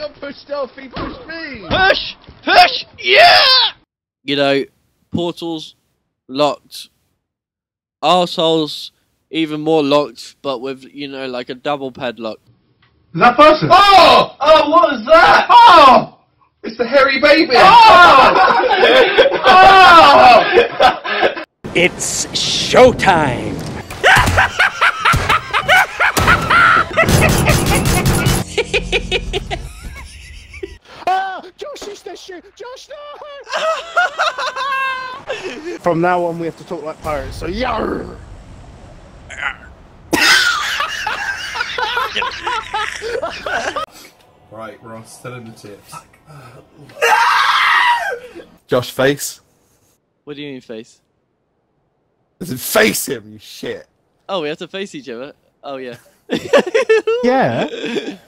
got pushed off, he pushed me! Push! Push! Yeah! You know, portals locked. Arseholes even more locked, but with, you know, like a double padlock. Is that person? Oh! Oh, what was that? Oh! It's the hairy baby! Oh! Oh! It's showtime! Josh is the shit! Josh, no! From now on, we have to talk like pirates, so yarr! Right, we're on still in the tips. Josh, face. What do you mean face? Does it face him, you shit? Oh, we have to face each other? Oh, yeah. Yeah?